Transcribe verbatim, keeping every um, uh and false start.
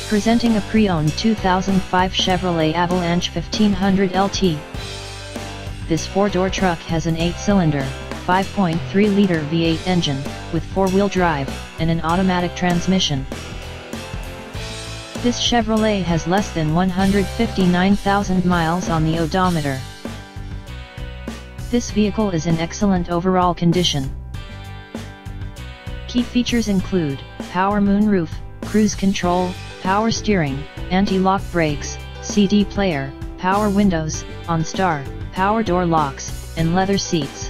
Presenting a pre-owned two thousand five Chevrolet Avalanche fifteen hundred L T. This four-door truck has an eight-cylinder, five point three liter V eight engine, with four-wheel drive, and an automatic transmission. This Chevrolet has less than one hundred fifty-nine thousand miles on the odometer. This vehicle is in excellent overall condition. Key features include power moonroof, cruise control, power steering, anti-lock brakes, C D player, power windows, OnStar, power door locks, and leather seats.